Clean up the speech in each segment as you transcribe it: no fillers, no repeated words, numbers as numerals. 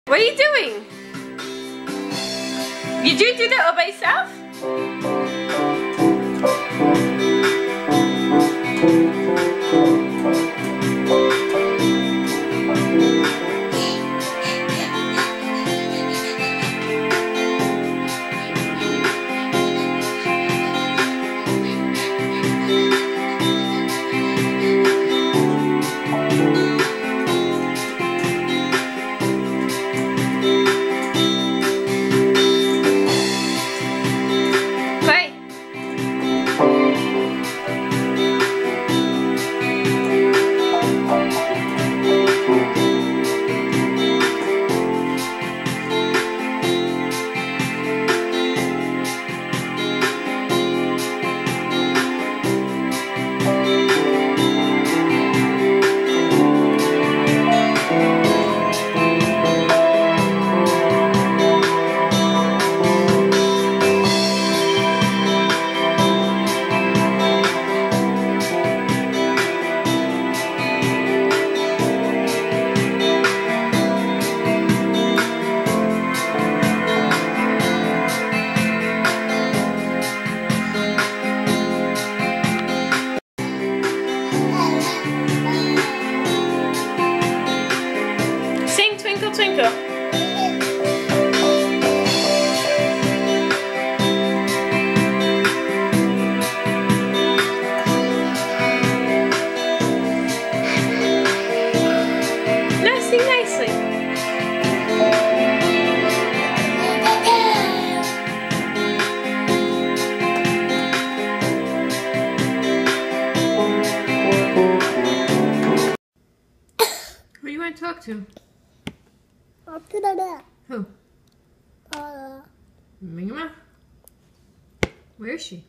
What are you doing? Did you do that all by yourself? Twinkle, twinkle. Nicely, nicely. Who do you want to talk to? Who? Mingama? Where is she?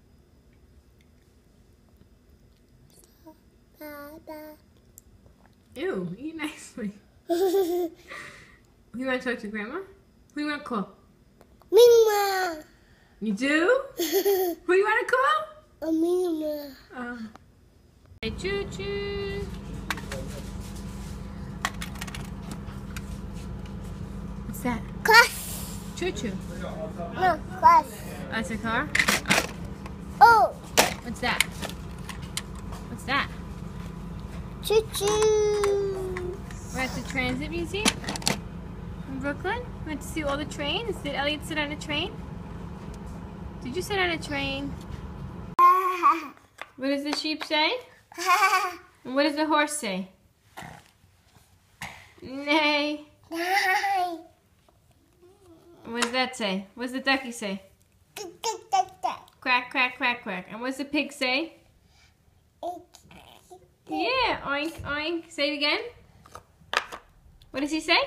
Ew, eat nicely. Who you want to talk to, Grandma? Who you want to call? Mingma. You do? Who you want to call? Mingma. Hey, choo-choo. What's that? Class. Choo-choo. No, class. That's a car? Oh. What's that? What's that? Choo-choo. We're at the Transit Museum in Brooklyn. We went to see all the trains. Did Elliot sit on a train? Did you sit on a train? What does the sheep say? And what does the horse say? Neigh. What does that say? What does the ducky say? Quack, quack, quack, quack. And what does the pig say? Yeah, oink, oink. Say it again. What does he say?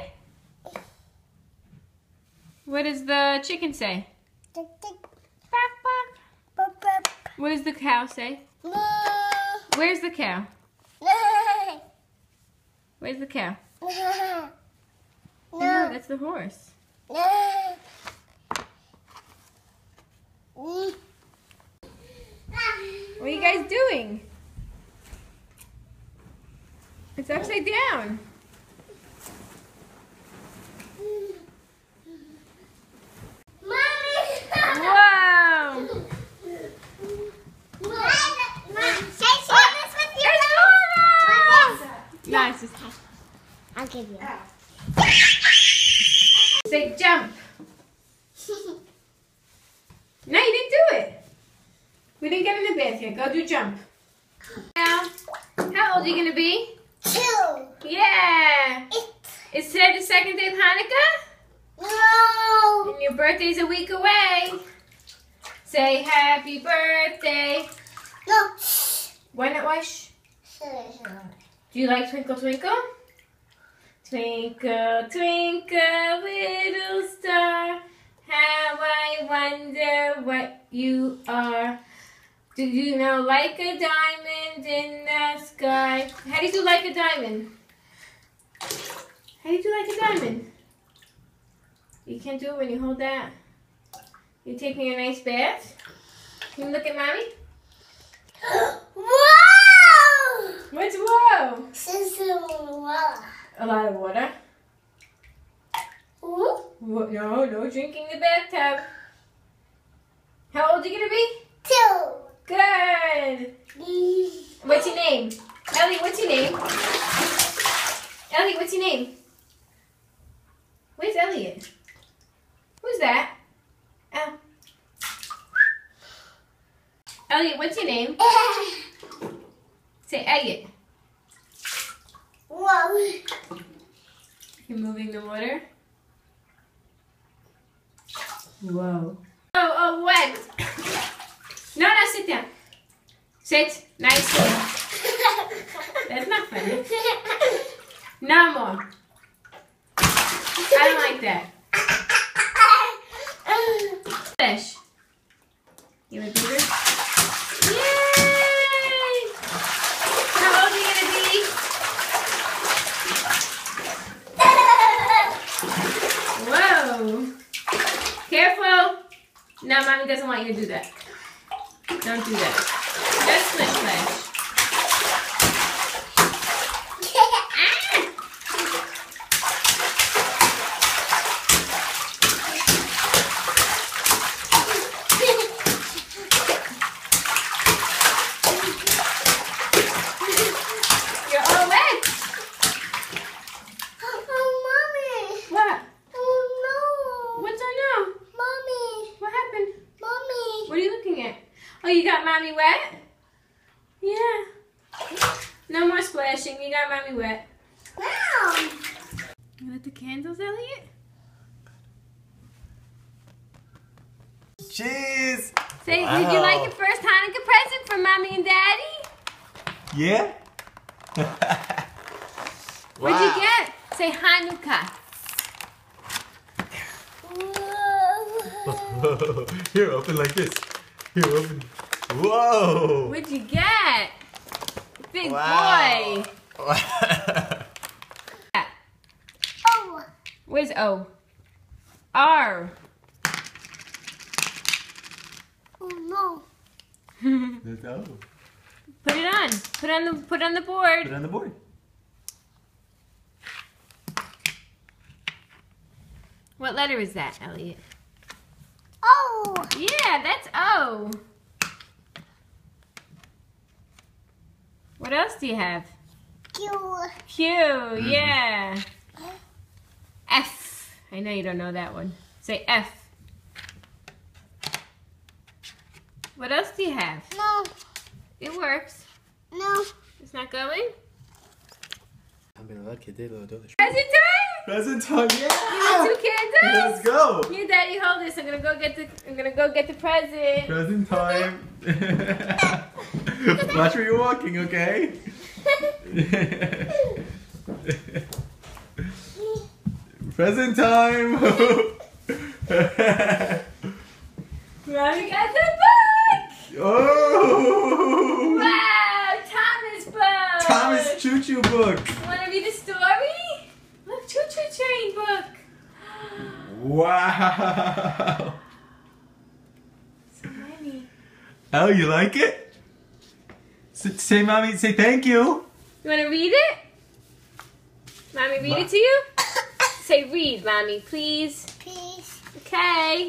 What does the chicken say? Quack, quack. What does the cow say? Where's the cow? Where's the cow? No, that's the horse. What are you guys doing? It's upside down. Wow! Nice. I'll give you. Say jump. No, you didn't do it. We didn't get in the bath yet. Go do jump. Now, how old are you going to be? 2. Yeah. Is today the second day of Hanukkah? No. And your birthday's a week away. Say happy birthday. No. Why not wish? Do you like Twinkle Twinkle? Twinkle, twinkle, little star, how I wonder what you are. Do you know like a diamond in the sky? How do you do like a diamond? How do you do like a diamond? You can't do it when you hold that. You're taking a nice bath? Can you look at Mommy? Whoa! What's whoa? This is water. A lot of water. What? No, no drinking in the bathtub. How old are you gonna be? 2. Good. What's your name? Ellie, what's your name? Ellie, what's your name? Where's Elliot? Who's that? Oh. Elliot, what's your name? Say Elliot. Whoa. You're moving the water. Whoa. Oh, what? No, sit down. Sit. Nicely. That's not funny. No more. I don't like that. Fish. You want bigger? Yay! How old are you gonna be? Whoa! Careful! No, Mommy doesn't want you to do that. Don't do that. Just splish splash. You're all wet. Oh, Mommy. What? Oh, no. What's on now? Mommy. What happened? Mommy. What are you looking at? Oh, you got Mommy wet? Yeah. No more splashing. You got Mommy wet. Wow. You lit the candles, Elliot? Cheers! Say, Wow. did you like your first Hanukkah present from Mommy and Daddy? Yeah? What'd you get? Say Hanukkah. Whoa. Here, open like this. Here, open. Whoa! What'd you get? Big Wow. boy. Oh. Where's O? R. Oh, no. That's O. Put it on. Put on the Put board. it on the board. What letter is that, Elliot? Oh. Yeah, that's O. What else do you have? Q. Q, yeah. F. I know you don't know that one. Say F. What else do you have? No. It works. No. It's not going? Present Present time! time, You yeah! want 2 candles? Let's go! Here, Daddy, hold this. I'm gonna go get the present. Present time. Watch where you're walking, okay? Present time! Mommy got the book! Oh! Wow, Thomas book! Thomas Choo Choo book! Wanna read a story? Look, Choo Choo Train book. Wow! So many. Oh, you like it? Say, mommy, say thank you. You wanna read it? Mommy, read it to you? Say read, Mommy, please. Please. Okay.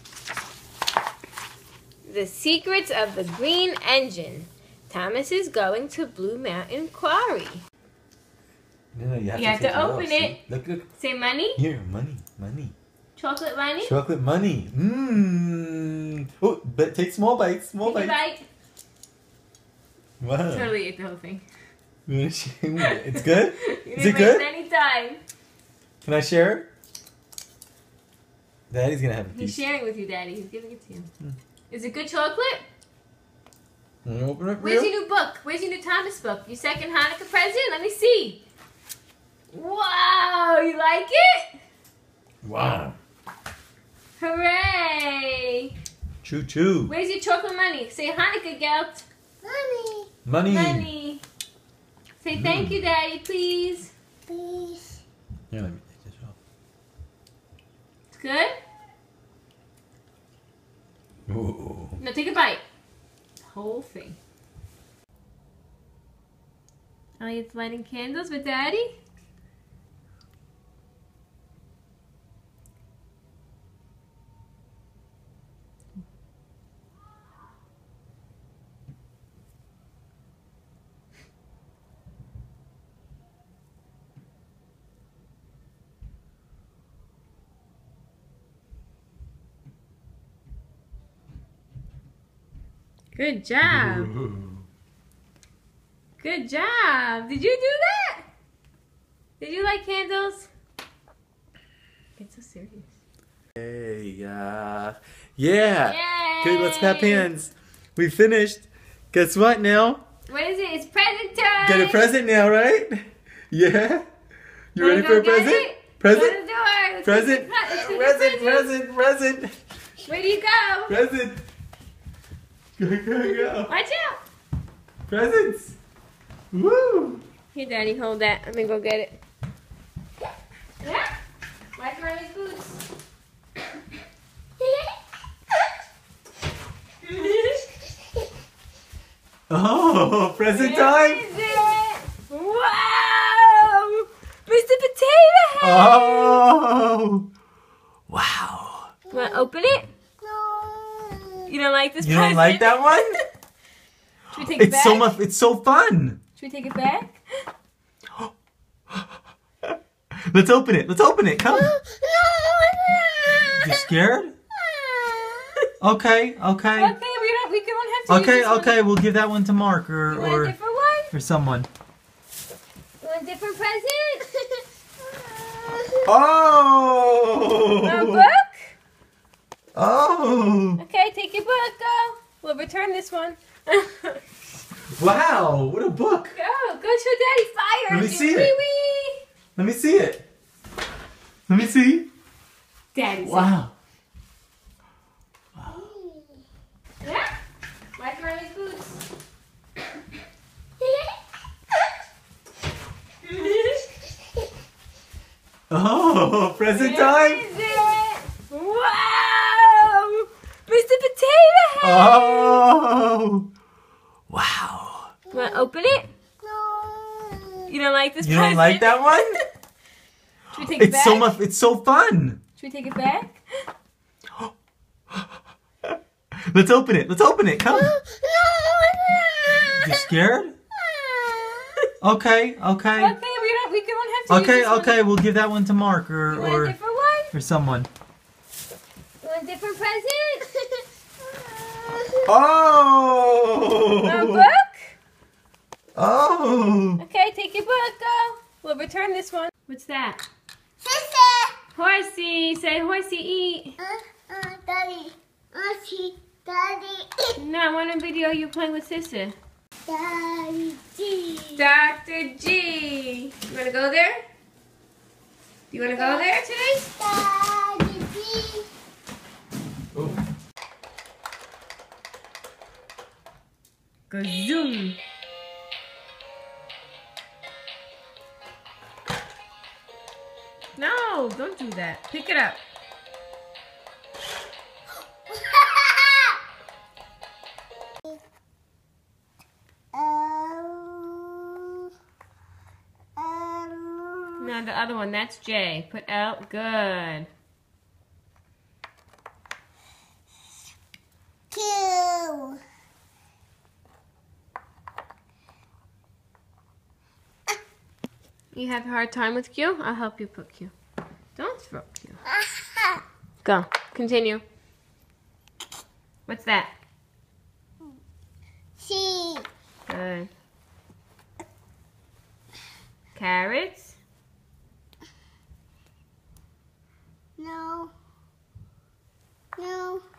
The Secrets of the Green Engine. Thomas is going to Blue Mountain Quarry. No, you You have to open it. Look. Say money. Here, money. Chocolate money. Chocolate money. Mmm. Oh, but take small bites. Take a bite. Wow. Totally ate the whole thing. It's good? You Is can it good? waste any time. Can I share? Daddy's gonna have a He's piece. sharing with you, Daddy. He's giving it to you. Is it good chocolate? Wanna open it for Where's you? your new book? Where's your new Thomas book? Your second Hanukkah present? Let me see. Wow, you like it? Wow. Hooray! Choo choo. Where's your chocolate money? Say Hanukkah Geld. Mommy. Money. Money. Say thank you, Daddy, please. Please. Here, let me take this off. It's good? Ooh. No, take a bite. Whole thing. Elliot's lighting candles with Daddy. Good job. Good job. Did you do that? Did you like candles? Get so serious. Hey, yeah. Yay! Good, let's clap hands. We finished. Guess what now? What is it? It's present time. Get a present now, right? Yeah? You Wanna ready go for a get present? it? Present? Go to the door. Let's Present? go get the Present, present. Where do you go? Present. Go. Watch out. Presents. Woo. Here, Daddy, hold that. Let me go get it. Yeah? Watch Mommy's boots. Oh, present time. What is it? Wow! Mr. Potato Head! Oh. Wow. Want to open it? No. You don't like this You present? don't like that one? Should we take it It's back? so much. It's so fun. Should we take it back? Let's open it. Let's open it. Come. You scared? Okay. Okay, we don't have to use this one. Okay. We'll give that one to Mark You want a or different one? someone. You want a different present? Oh. A book? Oh. Okay, take your book, go. We'll return this one. Wow. What a book. Go show Daddy fire. Let me see it. Wee-wee. Let me see it. Let me see. Daddy's Wow. Yeah? Watch Mommy's boots. Oh, present Where time. is it? Wow! Mr. Potato Head! Oh. Wow. Want to open it? No. You don't like this You present? don't like that one? Should we take it It's back? so much. It's so fun. Should we take it back? Let's open it. Let's open it. Come. You scared? Okay. Okay, we don't have to use this one. Okay. We'll give that one to Mark You want a or different one? someone. You want a different present? Oh. A book? Oh. Okay, take your book, go. We'll return this one. What's that? Sister. Horsey. Say horsey eat. Daddy. Auntie. Daddy. No, I want a video you playing with sister. Daddy. Dr. G. You want to go there? Do you want to go there today? Daddy. Oh. Go zoom. No, don't do that. Pick it up. No, the other one. That's J. Put out. Good. Q. You have a hard time with Q? I'll help you put Q. Don't throw Q. Go. Continue. What's that? C. Good. Carrots. No. No.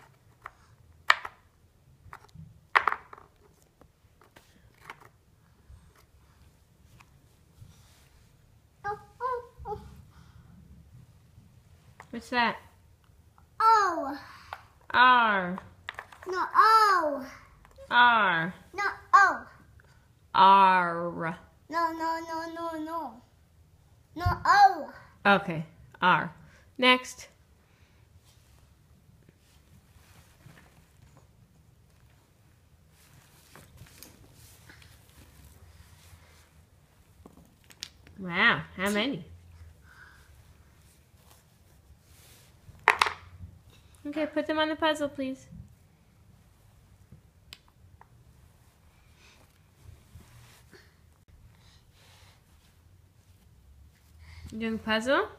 What's that? O. R. No, O. R. No, O. R. No. No, O. Okay. R. Next. Wow. How many? Okay, put them on the puzzle, please. You doing puzzle?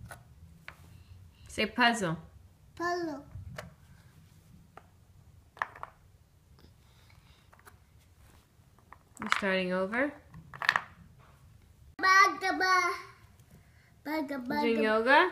Say puzzle. Puzzle. You're starting over? Doing yoga?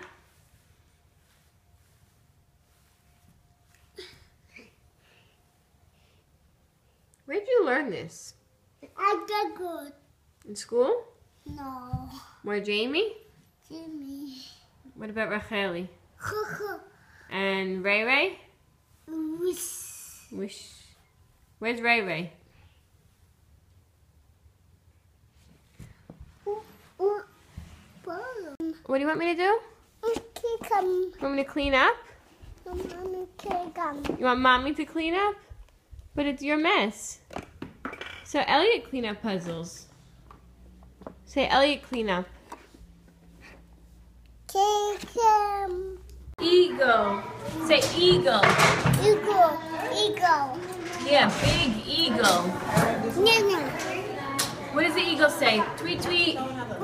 Where'd you learn this? I got good. In school? No. Where, Jamie? Jimmy. What about Racheli? And Ray Ray? Wish. Where's Ray Ray? What do you want me to do? You want me to clean up? You want Mommy to clean up? But it's your mess. So Elliot clean up puzzles. Say Elliot clean up. Eagle. Say eagle. Eagle. Yeah, big eagle. What does the eagle say? Tweet, tweet.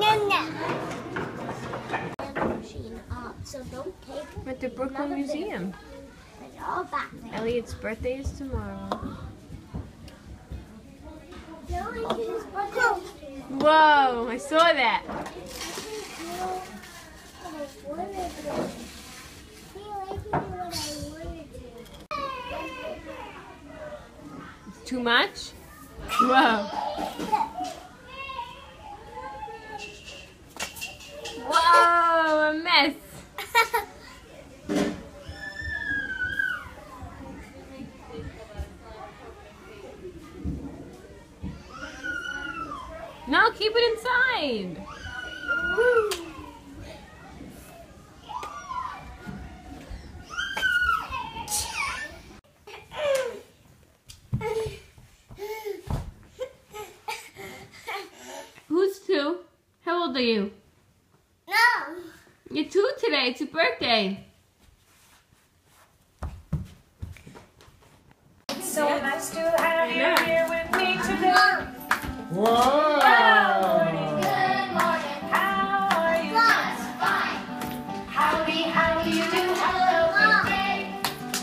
So don't take At the Brooklyn Museum. it all back. Elliot's birthday is tomorrow. Whoa, I saw that. It's too much? Whoa. Whoa, a mess. No, keep it inside. Who's 2? How old are you? No. You're 2 today. It's your birthday. It's so nice to have you here with me today. Whoa! Good morning. How are you? Fine. Howdy, how do you do? Hello, good day.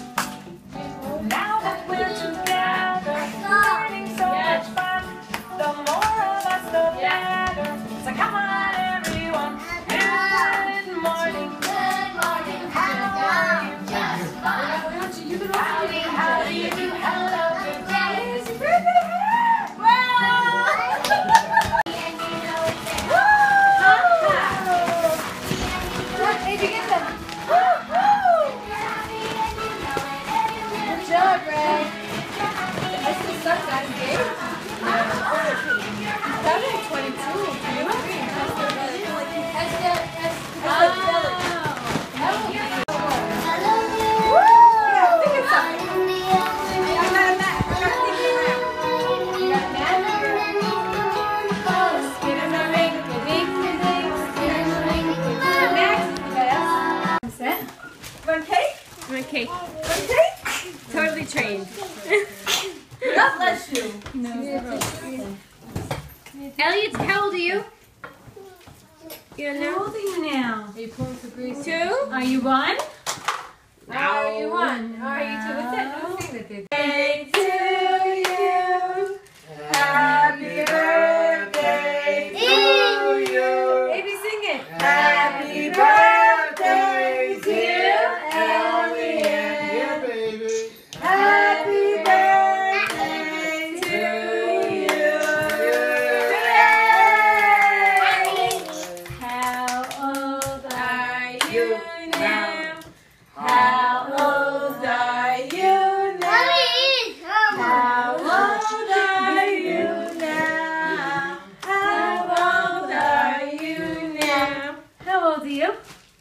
Now that we're together, having so much fun, the more of us, the better. So come on, everyone. Good morning. Good morning. How are you? Just fine. Howdy, how do you do? Hello, good day. Okay. Totally trained. God bless you. Elliot, how old are you? You don't How know? old are you now? Are you pulling for Grace? 2? Are you 1? Are you 1? Are you 2? What's that? Who's saying that? Birthday to you. Happy birthday to you. Baby, sing it. Happy birthday, dear Elliot. Yeah, baby. Happy birthday to you. How old are you now? How old are you now? How old are you now? How old are you now? How old are you?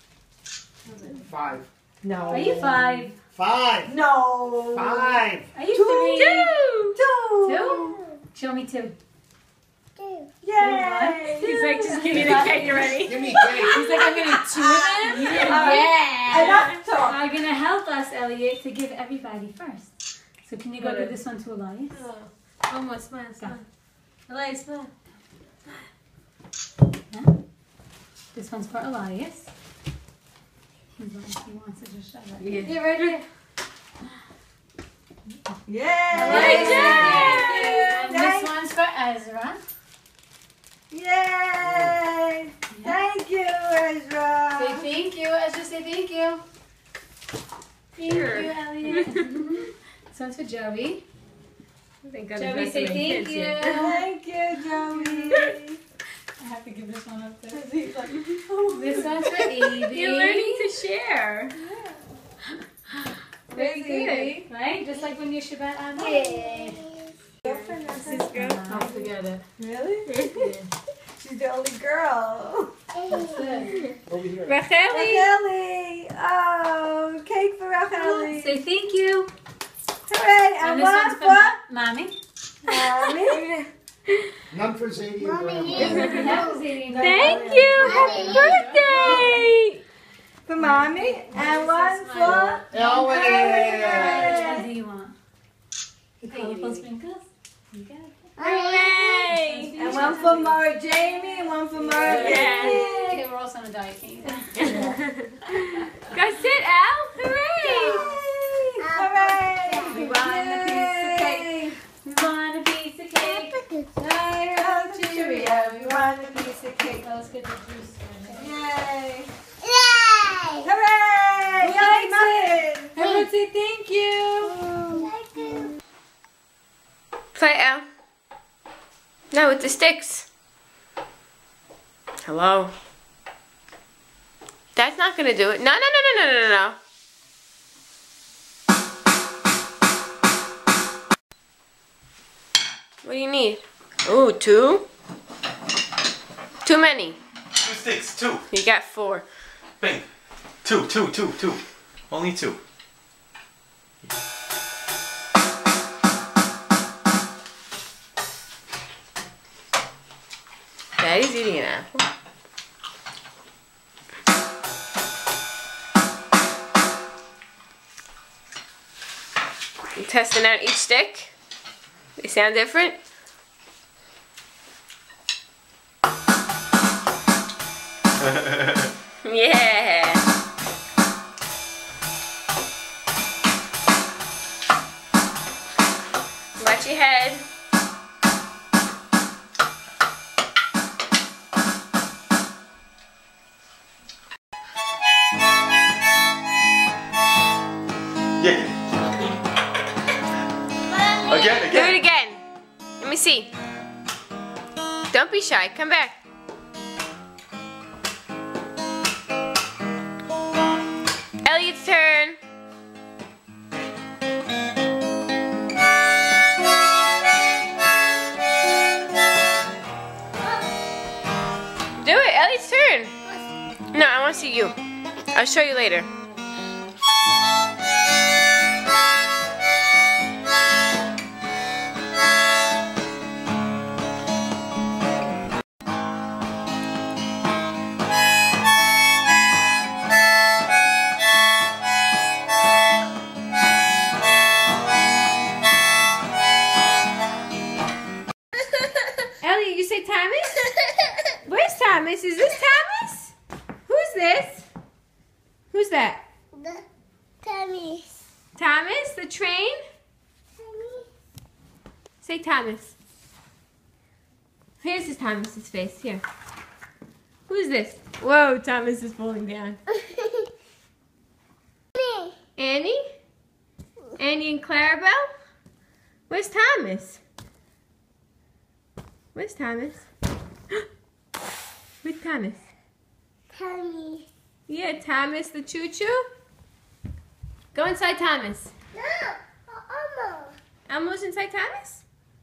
5. No. Are you 5? 5. No. 5. Are you 3? 2. 2? Show me 2. Two. Yay! He's like, just give me the cake, you ready? Give me cake. He's like, I'm going to 2 of them? Yeah. Enough talk. I'm going to help us, Elliot, to give everybody first. So can you go give this one to Elias? Almost, smile, smile. Elias, smile. Huh? This one's for Elias. He's like, he wants to just shut up. Yeah. You ready? Yeah. Good job. And this one's for Ezra. Yay! Thank you, Ezra. Say thank you. Ezra, say thank you. Thank you, Elliot. This one's for Joey. Thank God Joey, it's say not my thank kids you. yet. Thank you, Joey. I have to give this one up to He's like, oh, this one's for Evie. You're learning to share. Very Evie. good. Right? Just like when you Shabbat on This is good. Don't forget it. Really? She's the only girl. Racheli. Racheli. Oh, cake for Racheli. Say thank you. Hooray! And And this one one's for for Mommy. Mommy. None for Zadie and Grandma. Thank you. Happy birthday. For Mommy. And one for Ellen. Which one do you want? Colorful sprinkles? You got it. Hooray. And one for Mara Jamie and one for Mara Jamie. Okay, we're also on a diet, can't you? Go sit, Al. Hooray. Hooray! We want a piece of cake. We want a piece of cake. Cheerio, you want a piece of cake. Oh, let's get the juice for a minute. Yay! Hooray! Who Yay, likes Martin! Everyone say thank you. Play, Al. No, with the sticks. Hello. That's not gonna do it. No, no, no, no, no, no, no. What do you need? Ooh, 2? Too many. 2 sticks, 2. You got 4. Bing. 2. Only 2. Daddy's eating an apple. You testing out each stick? They sound different? Yeah. Watch your head. Yeah. Again. Do it again. Let me see. Don't be shy. Come back. Elliot's turn. Do it. Elliot's turn. No, I want to see you. I'll show you later. Elliot, you say Thomas? Where's Thomas? Is this Thomas? Who's this? Who's that? Thomas, the train? Say Thomas. Here's his Thomas's face. Here. Who's this? Whoa, Thomas is falling down. Annie? Annie and Clarabelle? Where's Thomas? Where's Thomas? Where's Thomas? Yeah, Thomas the choo-choo. Go inside Thomas. Elmo's inside Thomas?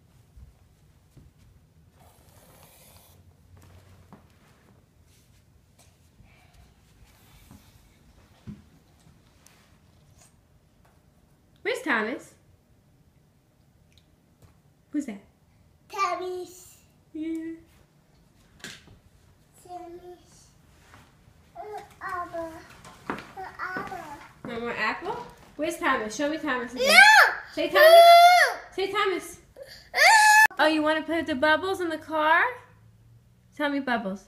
Where's Thomas? Who's that? Yeah. Want more apple? Where's Thomas? Show me Thomas again. Say Thomas. Say Thomas. Oh, you want to play with the bubbles in the car? Tell me bubbles.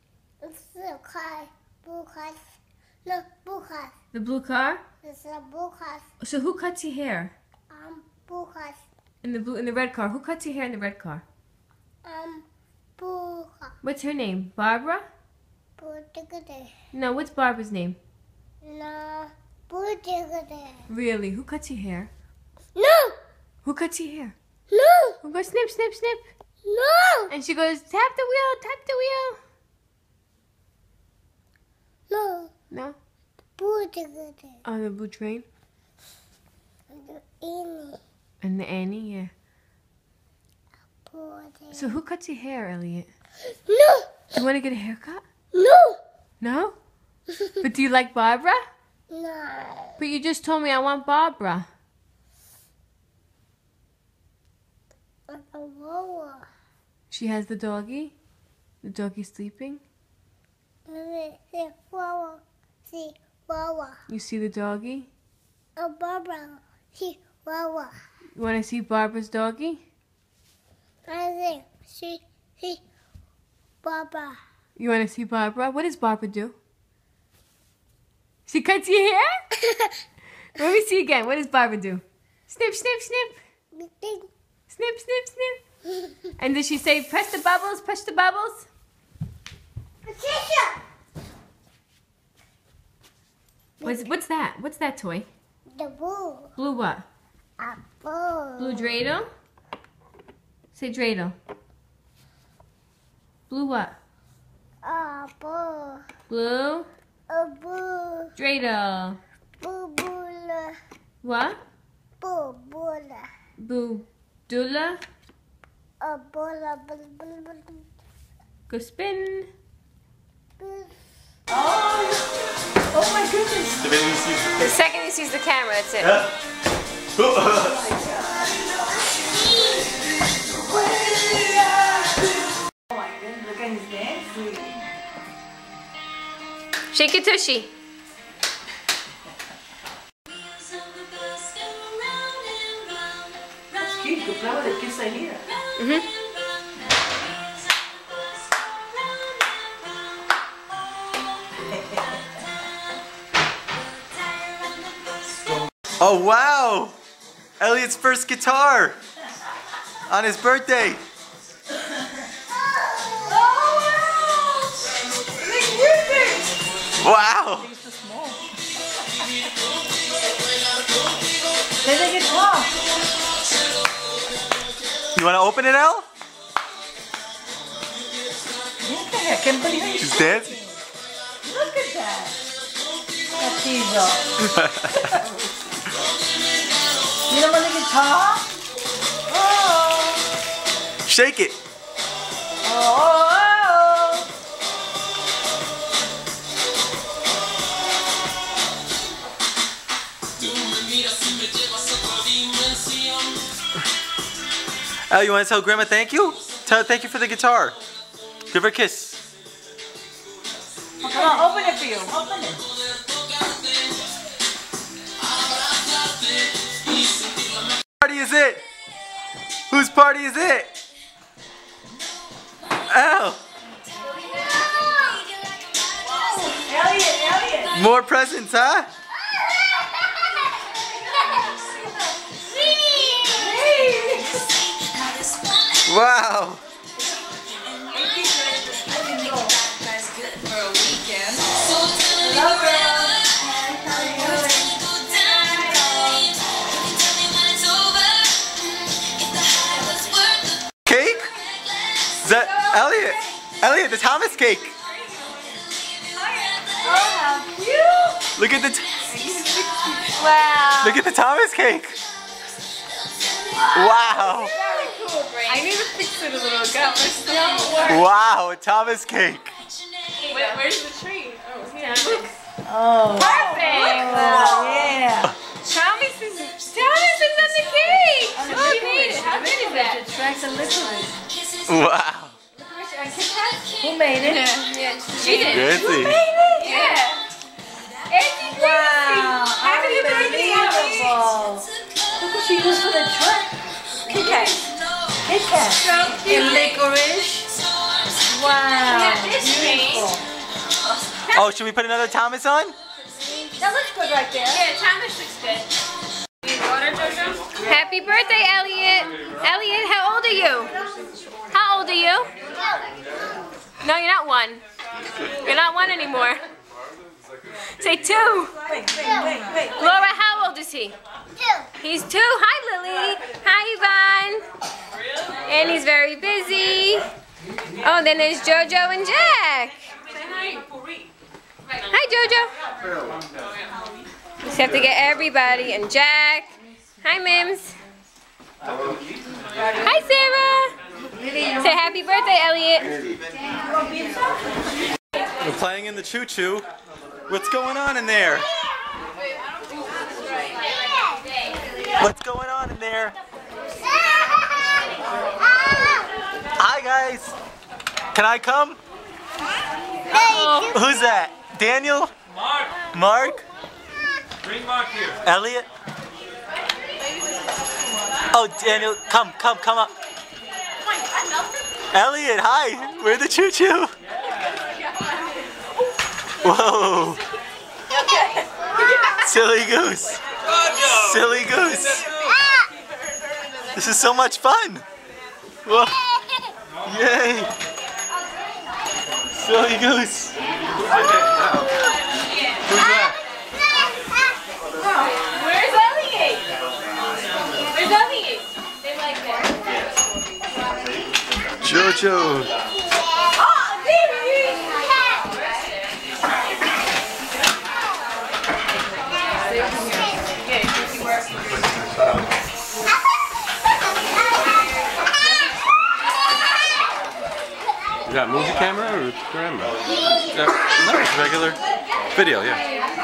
The blue car? So who cuts your hair? In the red car. Who cuts your hair in the red car? What's her name? Barbara? No, what's Barbara's name? Really? Who cuts your hair? No! Who cuts your hair? No! Who goes snip, snip, snip? No! And she goes, tap the wheel, tap the wheel. No! No? Buddha. Oh, the blue train? Any. And the Annie, yeah. Buddha. So who cuts your hair, Elliot? No! Do you want to get a haircut? No! No? But do you like Barbara? No. But you just told me I want Barbara. She has the doggy? The doggy's sleeping? See Wawa. You see the doggy? Barbara. See Wawa. You want to see Barbara's doggy? I think see Barbara. You want to see Barbara? What does Barbara do? She cuts your hair? Let me see again. What does Barbara do? Snip, snip, snip. Snip, snip, snip. And does she say, press the bubbles, push the bubbles? What's that? What's that toy? The blue. Blue what? Apple. Blue dreidel? Say dreidel. Blue what? Apple. Blue Blue. dreidel. Bula. What? Bula. Boo dula. Bula. Go spin. Oh my goodness. The baby sees The second he sees the camera, that's it. Oh my goodness, look at his dancing. Shake your tushy. That's cute. You play with the kids right here. Oh wow! Elliot's first guitar on his birthday. Wow! Then they get off. You want to open it, El? I can't believe it. She's dancing. Look at that. Cattizo. You know what the guitar? Oh. Shake it. Oh. El, you want to tell Grandma thank you? Tell her thank you for the guitar. Give her a kiss. Come on, open it for you. Open it. Party is it? Whose party is it? El. Elliot. More presents, huh? Wow. Cake? Is that Elliot? Elliot, the Thomas cake. Oh, how cute. Look at the Wow. look at the Thomas cake. Wow. Very cool, Brain. I need to fix it a little. Don't worry. Wow, a Thomas cake. Where's the tree? Oh, it's here. Oh. Perfect. Wow, yeah. Thomas is on the cake. Oh, you made it. How good is that? Attracts a licorice. Wow. Who made it? Yeah, she did. Gracie. Yeah. It's Wow. Happy birthday, Ellie. Unbelievable. Look what she used for the truck. Kit Kat. Kit Kat. And licorice. Wow. Beautiful. Oh, should we put another Thomas on? That looks good right there. Yeah, Thomas looks good. Happy birthday, Elliot. Elliot, how old are you? How old are you? No, you're not 1. You're not 1 anymore. Say 2. Laura, how old is he? 2. He's 2. Hi, Lily. Hi, Yvonne. And he's very busy. Oh, then there's Jojo and Jack. Hi, Jojo. Just have to get everybody. And Jack. Hi, Mims. Hi, Sarah. Say happy birthday, Elliot. We're playing in the choo-choo. What's going on in there? What's going on in there? Hi, guys. Can I come? Who's that? Daniel? Mark? Bring Mark here. Elliot? Oh, Daniel, come up. Elliot, hi. We're the choo-choo. Whoa. Silly goose. Silly goose. This is so much fun. Whoa. Yay. Silly goose. Who's that? Where's Elliot? Where's Elliot? They like that. Jojo. Is that movie camera or camera? No, it's regular video, yeah.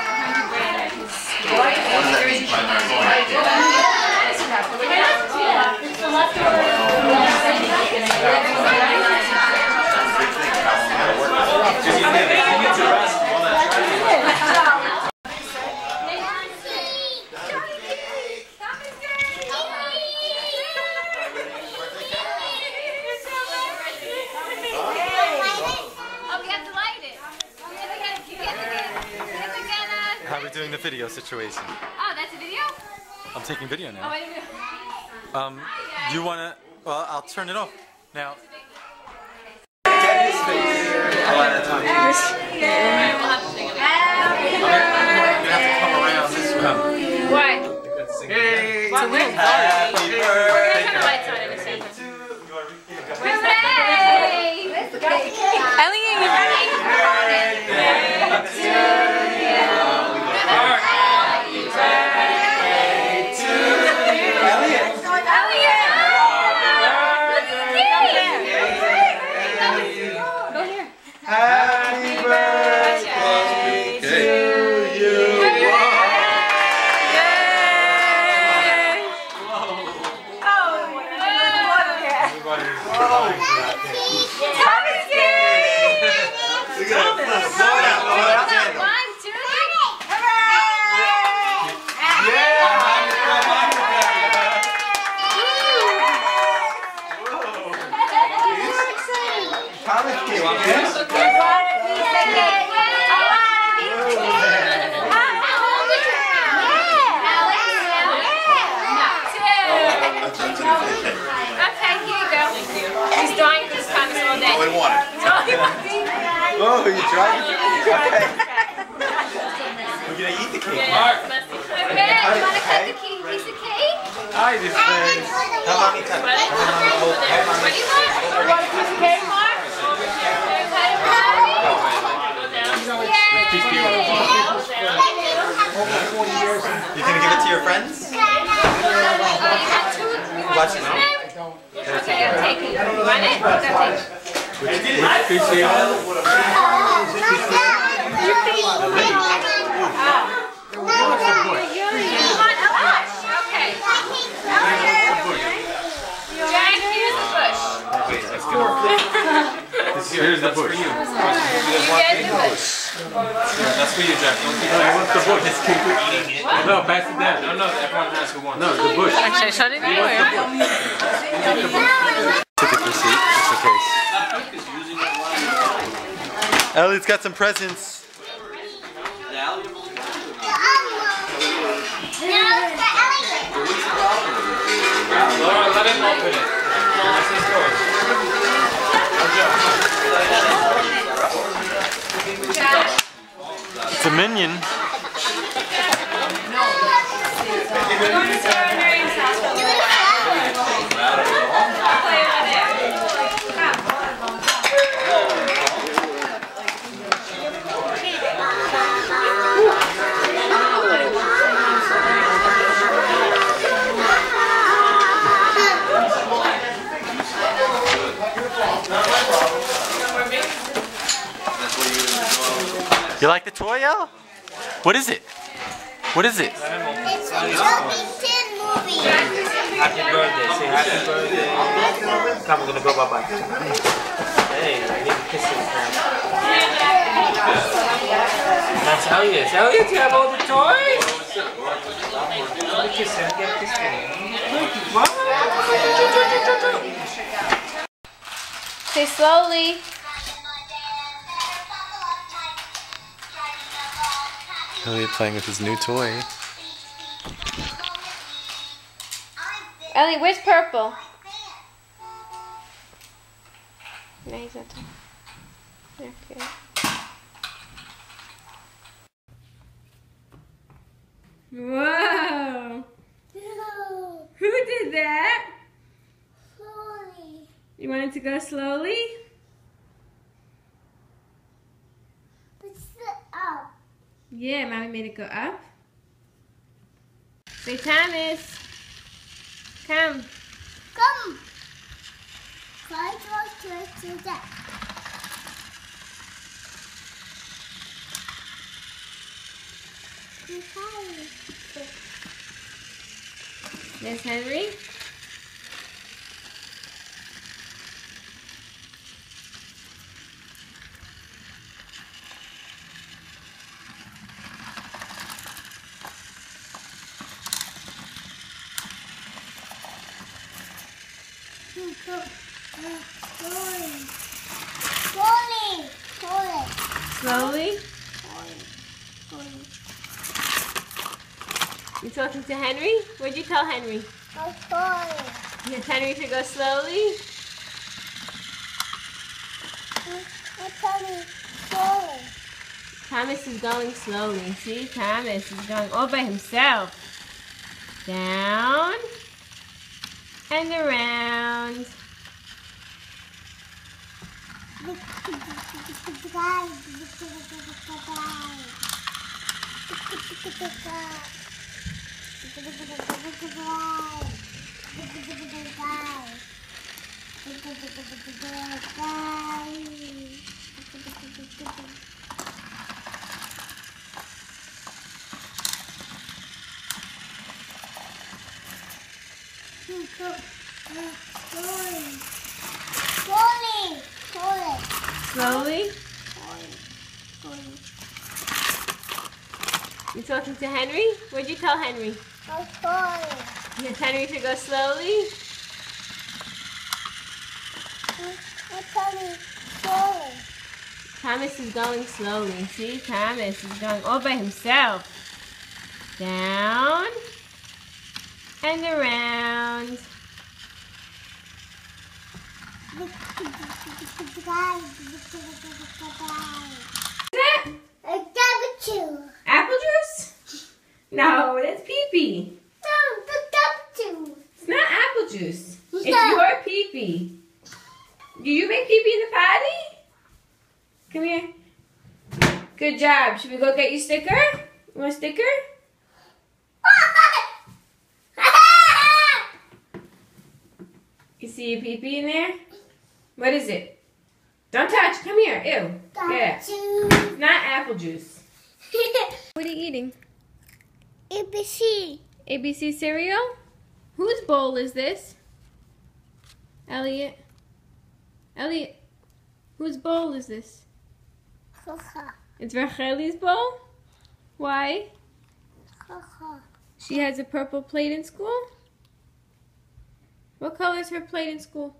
How are we doing the video situation? Oh, that's a video? I'm taking video Oh, now. I didn't know. You wanna? Well, I'll turn it off now. What? Hey, What? happy We're gonna birthday. turn the lights on in a second. Hooray! Elliot, you ready? Happy birthday to you. Oh, you tried it? Okay. We're gonna eat the cake. Mark. Okay, you want to cut the piece of cake? Hi, this thing. How about me cut? What do you want? You want a piece of cake, Mark? Cut it You gonna give it to your friends? Watch it now. Okay, I'm taking it. You want it? Go take it. Here's the bush. You get the bush. That's for you, Jack. I want the bush. No, pass it down. No, everyone has who wants. No, the bush. Actually, I shut it anywhere. Ticket receipt, just in case. Ellie's got some presents. Now look at Ellie. Minion. We're going to Sarah Marian's house for a little while. I'll play over there. You like the toy, El? What is it? What is it? It's a Chucky Tin movie. Happy birthday. Say happy birthday. Come, we're gonna go bye-bye. Hey, I need to kiss him now. That's Elliot. Elliot, you have all the toys? Let me kiss him. Get a kiss him. Say slowly. Elliot playing with his new toy. Ellie, where's purple? No, he's not talking. Okay. Whoa! No. Who did that? Sorry. You wanted to go slowly? But sit up. Yeah, Mommy made it go up. Say, Thomas. Come. Come. Try to that. Yes, Henry? Slowly? You talking to Henry? What'd you tell Henry? Yes, Henry to go slowly? Thomas is going slowly. See, Thomas is going all by himself. Down and around. Slowly? You talking to Henry? What'd you tell Henry? Yes, Henry to go slowly? Thomas is going slowly. See, Thomas is going all by himself. Down and around. Apple juice? No, that's pee-pee. It's not apple juice. It's your pee-pee. Do you make pee-pee in the potty? Come here. Good job. Should we go get your sticker? You want a sticker? You see your pee-pee in there? What is it? Don't touch. Come here. Ew. Yeah. It's not apple juice. What are you eating? ABC. ABC cereal? Whose bowl is this? Elliot? Elliot, whose bowl is this? It's Racheli's bowl? Why? She has a purple plate in school? What color is her plate in school?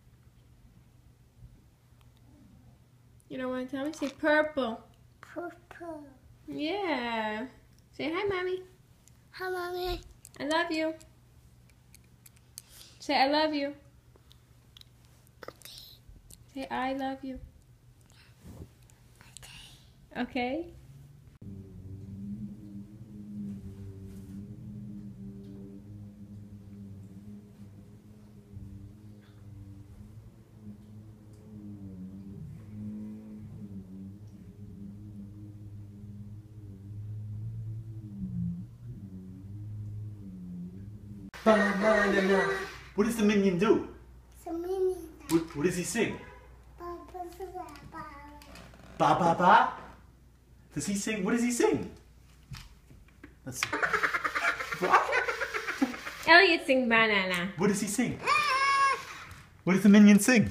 You don't want to tell me? Say purple. Purple. Yeah. Say hi, Mommy. Hi, Mommy. I love you. Say I love you. Say I love you. Okay? Banana. What does the minion do? Samini. What does he sing? Papa. Ba ba ba? Does he sing? What does he sing? Let's see. Elliot sing banana. What does he sing? What does the minion sing?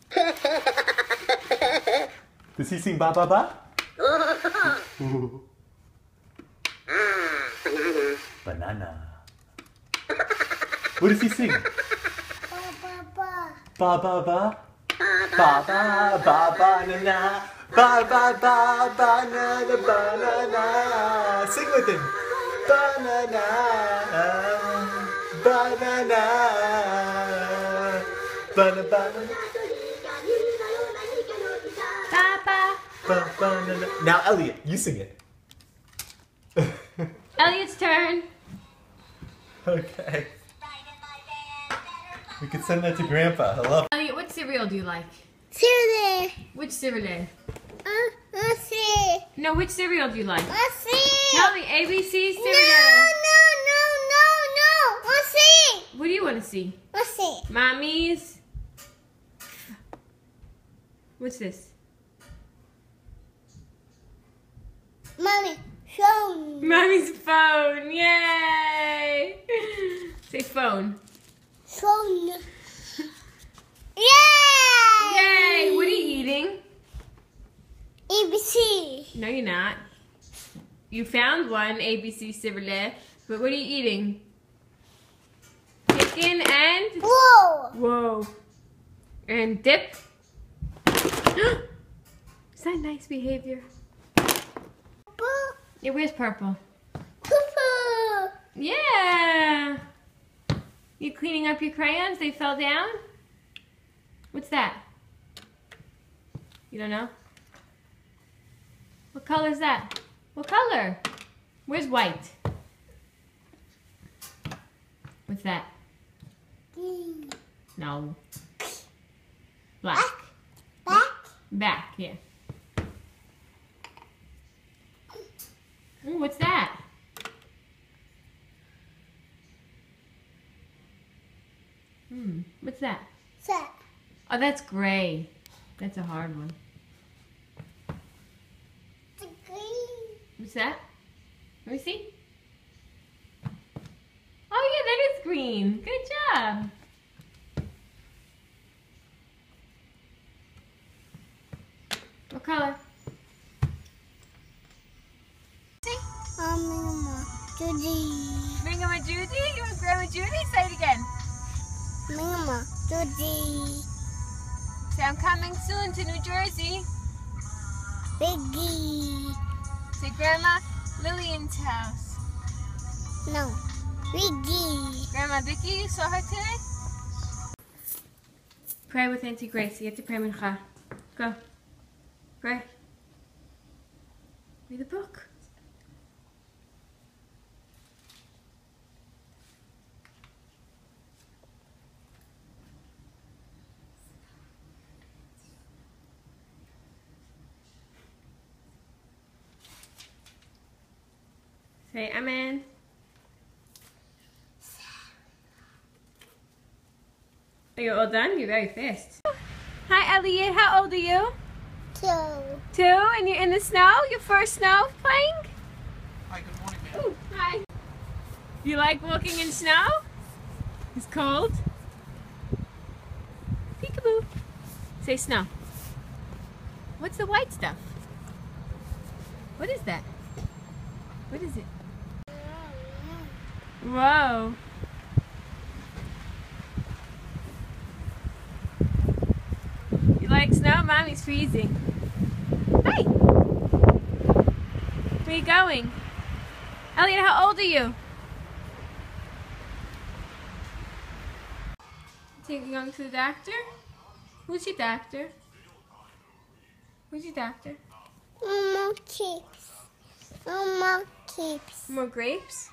Does he sing ba ba ba? Banana. What does he sing? Papa. Ba ba ba? Ba ba ba banana. Ba ba ba banana banana. Sing with him. Banana. Banana. Banana. Papa. Banana. Now Elliot, you sing it. Elliot's turn. Okay. We could send that to Grandpa. I love. Elliot, what cereal do you like? Silly. Which cereal? See. No, which cereal do you like? See. Tell me, ABC cereal. No. See. What do you want to see? See. Mommy's. What's this? Mommy. Phone. Mommy's phone. Yay! Say phone. Phone. Yay! Yay! What are you eating? ABC. No, you're not. You found one ABC cereal, but what are you eating? Chicken and Whoa. whoa, and dip. Is that nice behavior? Yeah, where's purple? Poo-poo. Yeah. You cleaning up your crayons? They fell down? What's that? You don't know? What color is that? What color? Where's white? What's that? Green. No. Black. Back. Back, yeah. Ooh, what's that? What's that? Set. Oh, that's gray. That's a hard one. The green. What's that? Let me see. Oh, yeah, that is green. Good job. What color? Mama. Judy. Grandma Judy? You want Grandma Judy? Say it again. Mama. Judy. Say, I'm coming soon to New Jersey. Biggie. Say, Grandma Lillian's house. No. Biggie. Grandma Vicky, you saw her today? Pray with Auntie Grace. You have to pray mincha. Go. Pray. Read the book. Say amen. Are you all done? You're very fast. Hi, Elliot. How old are you? 2. 2, and you're in the snow? Your first snow playing? Hi, good morning, man. Ooh, hi. You like walking in snow? It's cold. Peekaboo. Say snow. What's the white stuff? What is that? What is it? Whoa. You like snow? Mommy's freezing. Hi. Where are you going? Elliot, how old are you? You going to the doctor? Who's your doctor? Who's your doctor? Mama keeps. Mama keeps. More grapes?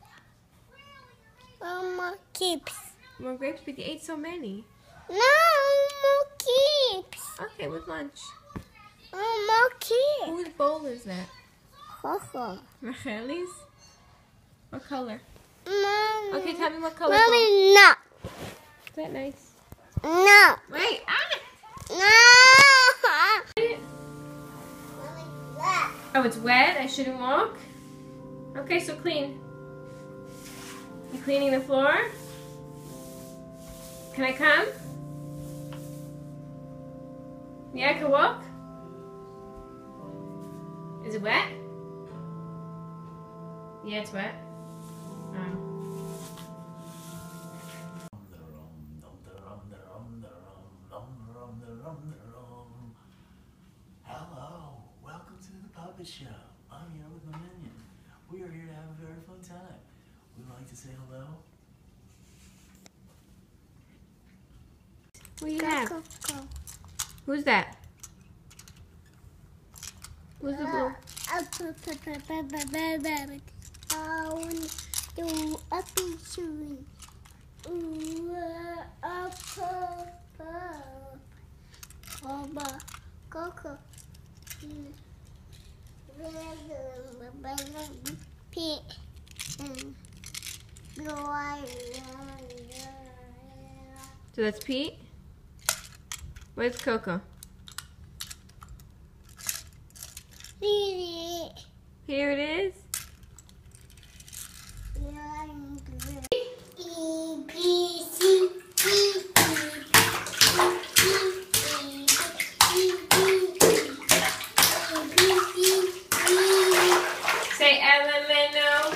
Mama keeps. More grapes? But you ate so many. No, Mama keeps. Okay, with lunch. Mama keeps. Whose bowl is that? Coco. Racheli's? What color? Mama. Okay, tell me what color. Mommy, no. Is that nice? No. Wait. No. Oh, it's wet? I shouldn't walk? Okay, so clean. You cleaning the floor? Can I come? Yeah, I can walk? Is it wet? Yeah, it's wet. Hello, welcome to the Puppet Show. I'm here with my minion. We are here to have a very fun time. We'd like to say hello. What do you have? Who's that? Who's the blue? I want to up and soon. Coco. Pete. So that's Pete? Where's Coco? Here it is. Say elemental.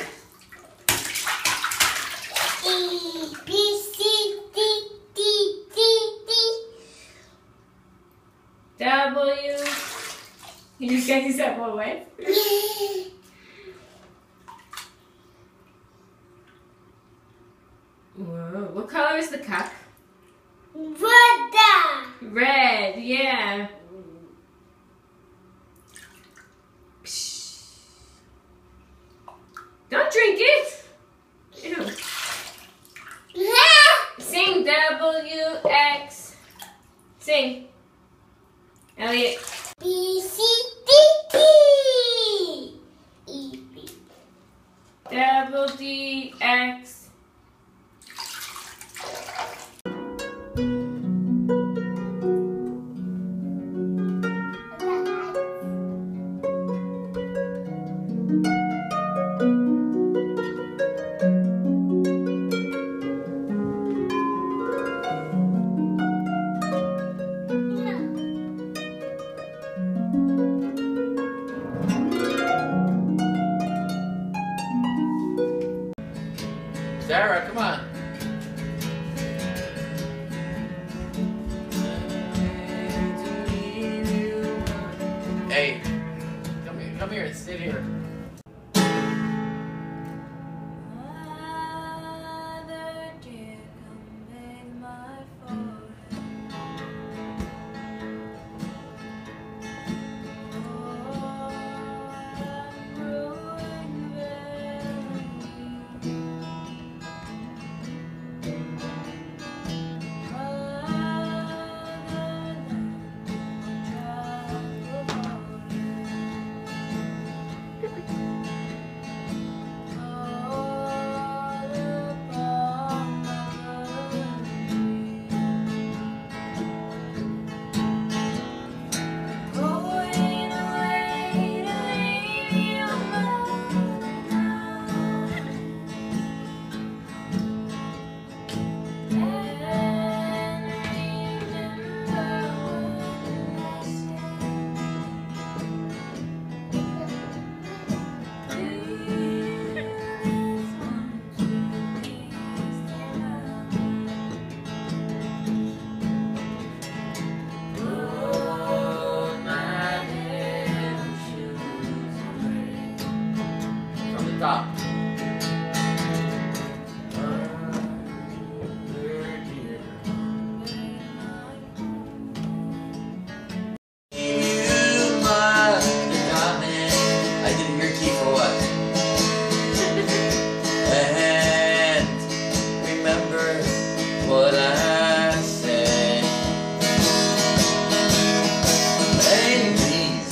W. You just get yourself more wet. Whoa, what color is the cup? Red, yeah. Psh. Don't drink it. Ew. Sing WX. Sing. Elliot. Double DX. Sarah, come on. Hey, come here and sit here. Stop. I didn't hear key for what? And remember what I said. Ladies,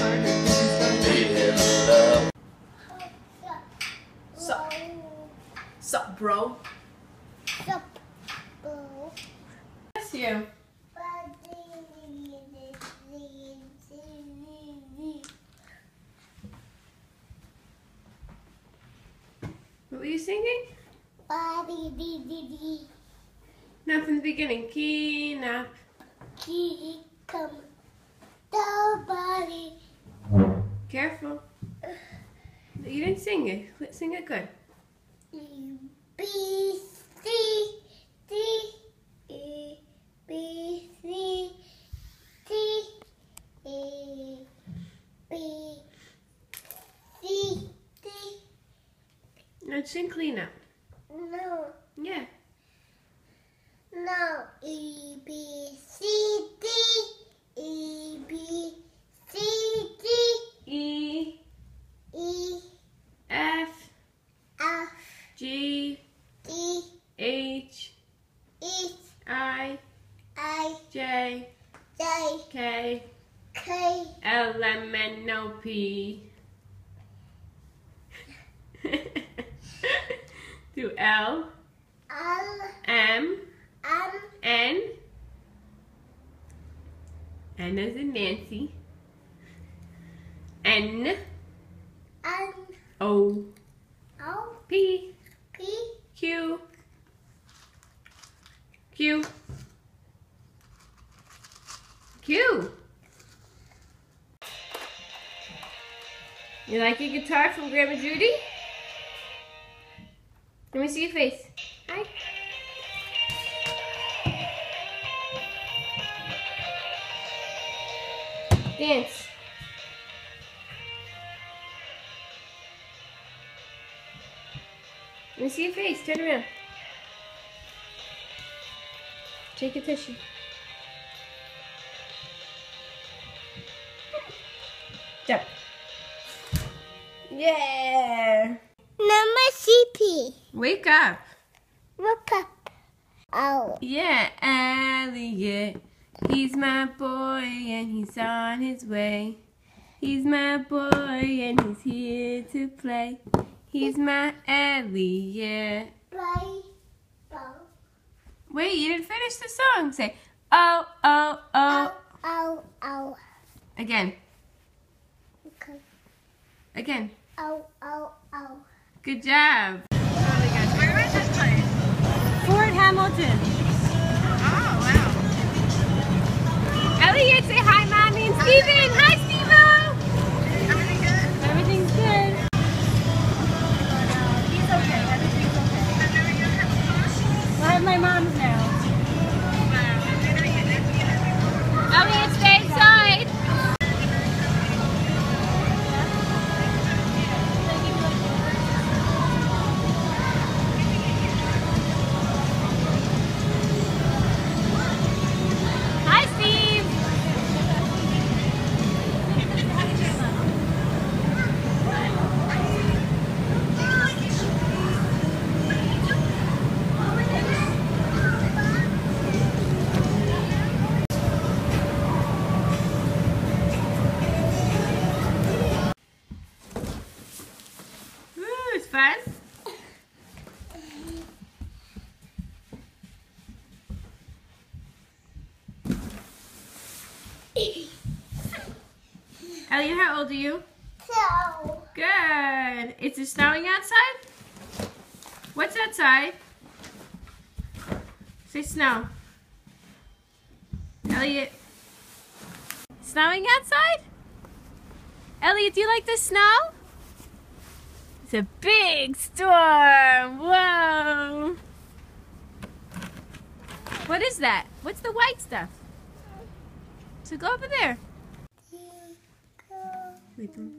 they love. Sup, bro? Sup, bro. Bless you. What were you singing? Not from the beginning. Key, nap. Key, come. Nobody. Careful. You didn't sing it. Sing it good. B, C, D, E, B, C, D, E, B, C, D. Now sing clean up. No, Yeah. no. E, B, C, D, E, B, C, D, E, E, F, F, G, D, H, H, I, I, J, J, K, K, L, M, N, O, P. Do L, L, M, M, N. N as in Nancy. N, N, O, O, P, P, Q, Q, Q. You like your guitar from Grandma Judy? Let me see your face. Hi. Dance. Let me see your face. Turn around. Take a tissue. Jump. Yeah. Number CP. Wake up. Look up. Oh. Yeah, Elliot. He's my boy and he's on his way. He's my boy and he's here to play. He's my Elliot. Play. Wait, you didn't finish the song. Say, oh, oh, oh. Oh, oh. Again. Okay. Again. Oh, oh, oh. Good job. Where is this place? Fort Hamilton. Oh, wow. Elliot, say hi, Mommy and Steven. Hi, Steve-O. Everything good? Everything's good. He's okay. Everything's okay. I have my mom's now. Elliot, stay inside. Hi, Steve. Ooh, it's fun. Elliot, how old are you? So. Good. Is it snowing outside? What's outside? Say snow. Elliot. Snowing outside? Elliot, do you like the snow? It's a big storm. Whoa. What is that? What's the white stuff? So go over there. Wait, don't.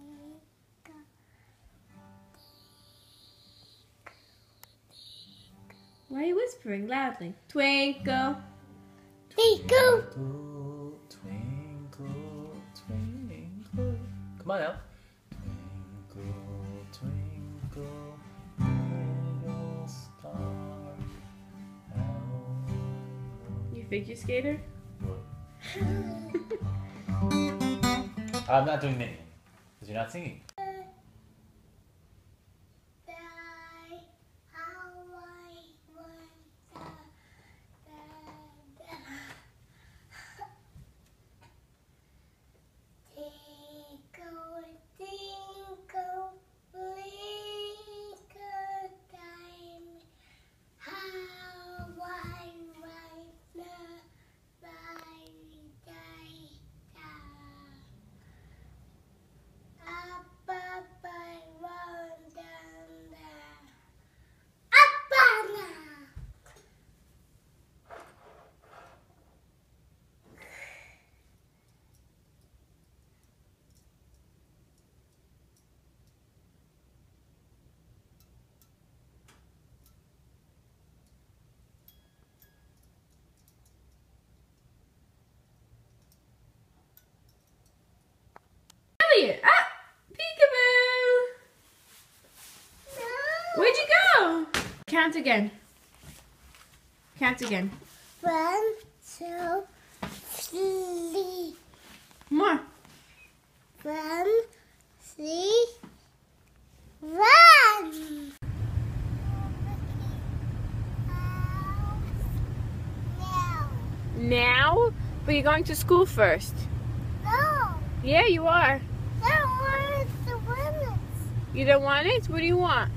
Why are you whispering loudly? Twinkle. Twinkle. Twinkle, twinkle, twinkle. Come on now. Twinkle, twinkle, little star. How You figure skater? I'm not doing anything because you're not singing. Die Count again. Count again. 1, 2, 3. More. 1, 3, 1. Now? But you're going to school first. No, Yeah, you are. that was the women's You don't want it? What do you want?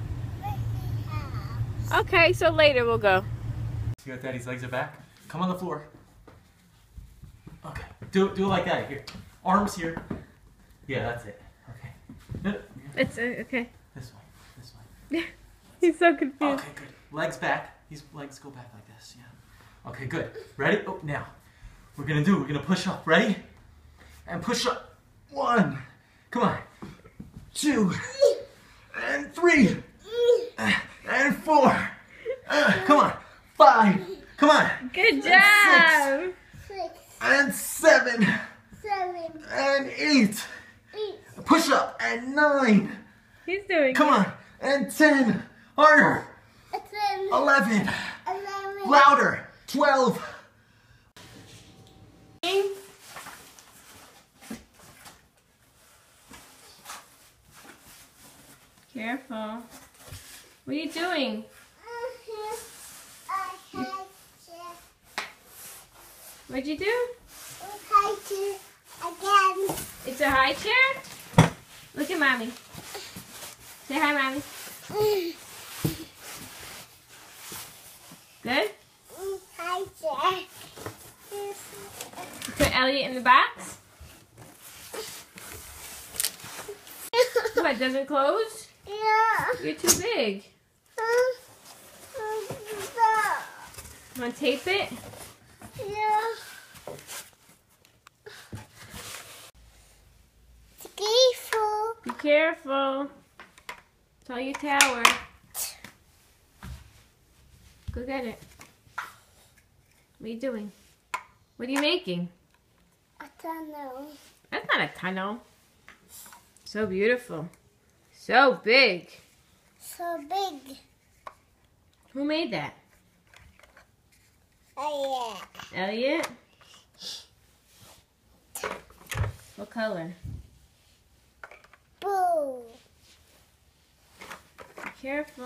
house. Okay, so later we'll go. You got Daddy's legs are back. Come on the floor. Okay. Do it like that. Here. Arms here. Yeah, that's it. Okay. It's okay. This way. This way. He's so confused. Okay, good. Legs back. These legs go back like this. Yeah. Okay, good. Ready? Oh, now. We're gonna push up. Ready? And push up. 1. Come on. 2. And 3. And 4. Come on. 5. Come on. Good job. 6, And 7. 7, And 8. 8, Push up. And 9. He's doing Come on. And 10. Harder. 10, 11. 11. Louder. 12. Careful. What are you doing? What'd you do? Again. It's a high chair? Look at Mommy. Say hi, Mommy. Good? Hi, Jack. Put Elliot in the box? What, does it close? Yeah. You're too big. Want to tape it? Yeah. Careful. Be careful. Tell your tower. Go get it. What are you doing? What are you making? I don't know. That's not a tunnel. So beautiful. So big. So big. Who made that? Oh, yeah. Elliot? What color? Boo. Be careful.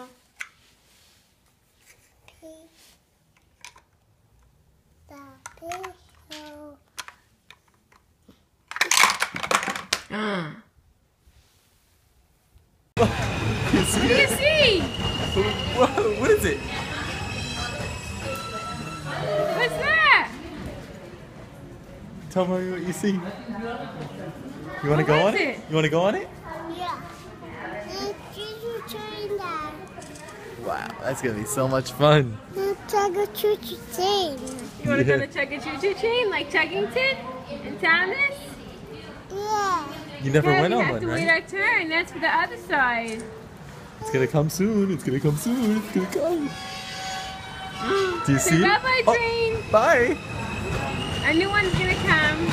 You see What do you it? see? Whoa, what is it? What's that? Tell me what you see. You want to go What on is it? it? You want to go on it? Yeah. Choo-choo that. Wow, that's going to be so much fun. Chugga choo-choo train. You want to go Yeah. to Chugga-Choo-Choo Chain like Chuggington and Thomas? Yeah. You never Yeah, went we on have one, to wait right? our turn. That's for the other side. It's going to come soon. It's going to come soon. It's going to come. Do you see? Say bye-bye, Oh, train. bye. A new one's gonna come.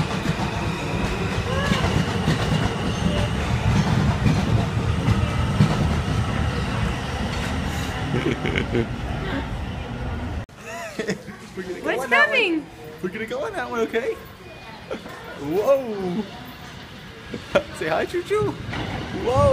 We're gonna go What's on that one. coming? We're going to go on that one, okay? Whoa. Say hi, Choo Choo. Whoa.